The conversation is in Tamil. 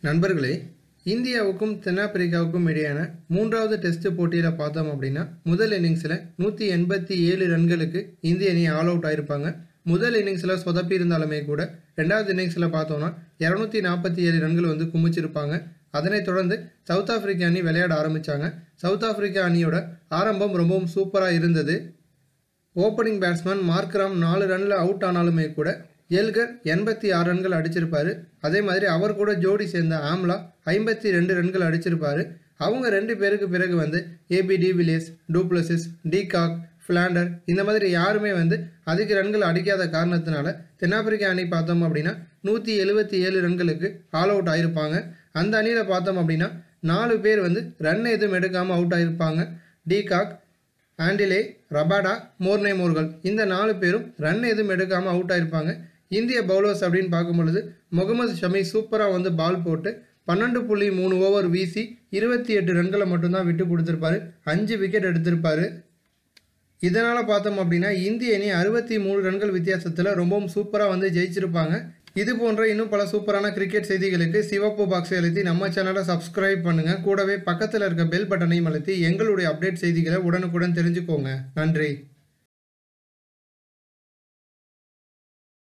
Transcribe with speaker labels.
Speaker 1: நண்பர்களே, இந்தியாவுக்கும் தென்னாப்பிரிக்காவுக்கும் இடையான மூன்றாவது டெஸ்ட் போட்டியில் பார்த்தோம் அப்படின்னா முதல் இன்னிங்ஸில் 187 ரன்களுக்கு இந்திய அணி ஆல் அவுட் ஆயிருப்பாங்க. முதல் இன்னிங்ஸில் சொதப்பி இருந்தாலுமே கூட ரெண்டாவது இன்னிங்ஸில் பார்த்தோம்னா 247 ரன்கள் குமிச்சிருப்பாங்க. அதனைத் தொடர்ந்து சவுத் ஆப்பிரிக்கா அணி விளையாட ஆரம்பித்தாங்க. சவுத் ஆப்பிரிக்கா அணியோட ஆரம்பம் ரொம்பவும் சூப்பராக இருந்தது. ஓப்பனிங் பேட்ஸ்மேன் மார்க்ராம் 4 ரனில் அவுட் ஆனாலுமே கூட எல்கர் 86 ரன்கள் அடிச்சிருப்பாரு. அதே மாதிரி அவர் கூட ஜோடி சேர்ந்த ஆம்லா 52 ரன்கள் அடிச்சிருப்பாரு. அவங்க 2 பேருக்கு பிறகு AB de Villiers, du Plessis, de Kock, Philander இந்த மாதிரி யாருமே அதிக ரன்கள் அடிக்காத காரணத்தினால தென்னாப்பிரிக்கா அணி பார்த்தோம் அப்படின்னா 177 ரன்களுக்கு ஆல் அவுட் ஆயிருப்பாங்க. அந்த அணியில் பார்த்தோம் அப்படின்னா 4 பேர் ரன் எதுவும் எடுக்காமல் அவுட் ஆயிருப்பாங்க. De Kock, Andile, Rabada, Morne Morkel இந்த 4 பேரும் ரன் எதுவும் எடுக்காமல் அவுட் ஆயிருப்பாங்க. இந்திய பவுலர்ஸ் அப்படின்னு பார்க்கும் பொழுது முகமது ஷமி சூப்பராக பால் போட்டு 12.3 ஓவர் வீசி 28 ரன்களை மட்டும்தான் விட்டு கொடுத்துருப்பாரு. 5 விக்கெட் எடுத்திருப்பாரு. இதனால் பார்த்தோம் அப்படின்னா இந்திய அணி 63 ரன்கள் வித்தியாசத்தில் ரொம்பவும் சூப்பராக ஜெயிச்சிருப்பாங்க. இது போன்ற இன்னும் பல சூப்பரான கிரிக்கெட் செய்திகளுக்கு சிவப்பு பாக்ஸை அழுத்தி நம்ம சேனலை சப்ஸ்கிரைப் பண்ணுங்கள். கூடவே பக்கத்தில் இருக்க பெல் பட்டனையும் அழுத்தி எங்களுடைய அப்டேட் செய்திகளை உடனுக்குடன் தெரிஞ்சுக்கோங்க. நன்றி.